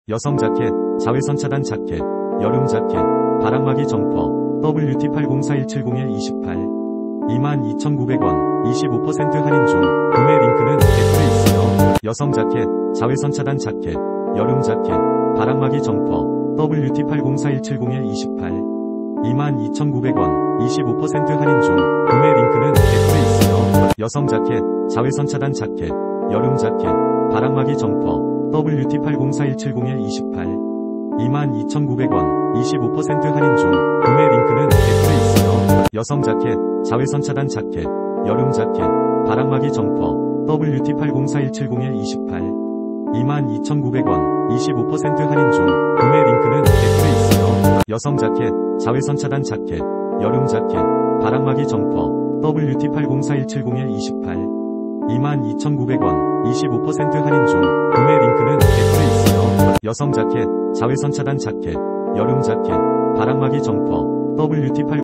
여성 자켓, 자외선 차단 자켓, 여름 자켓, 바람막이 점퍼, WT804170-28 22,900원, 25% 할인 중. 구매 링크는 댓글에 있으며. 여성 자켓, 자외선 차단 자켓, 여름 자켓, 바람막이 점퍼, WT804170-28 22,900원, 25% 할인 중. 구매 링크는 댓글에 있으며. 여성 자켓, 자외선 차단 자켓, 여름 자켓, 바람막이 점퍼, WT804170-28 22,900원, 25% 할인 중. 구매 링크는 댓글에 있으며. 여성 자켓, 자외선 차단 자켓, 여름 자켓, 바람막이 점퍼, WT804170-28 22,900원, 25% 할인 중. 구매 링크는 댓글에 있으며. 여성 자켓, 자외선 차단 자켓, 여름 자켓, 바람막이 점퍼, WT804170-28 22,900원, 25% 할인 중. 구매 링크는 댓글에 있으며. 여성 자켓, 자외선 차단 자켓, 여름 자켓, 바람막이 점퍼, WT80